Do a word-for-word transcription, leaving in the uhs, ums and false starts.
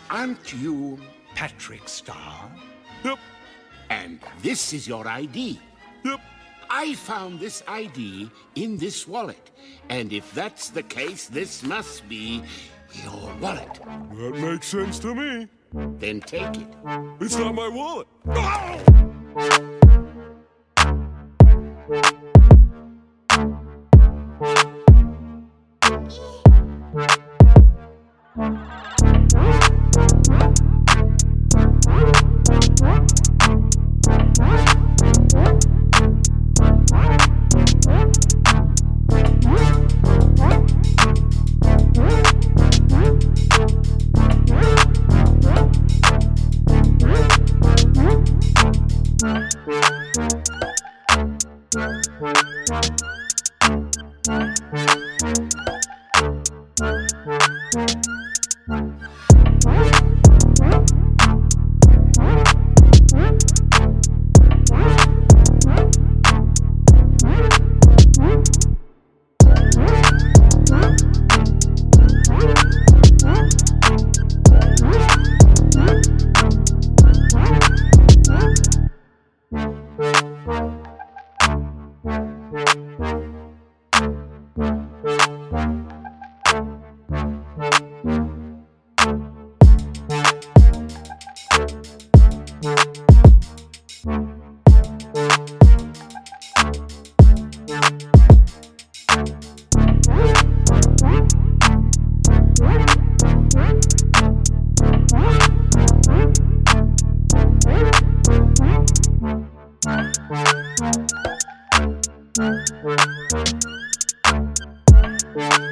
Aren't you Patrick Star? Yep. And this is your I D. Yep. I found this I D in this wallet. And if that's the case, this must be your wallet. That makes sense to me. Then take it. It's not my wallet. Thank you.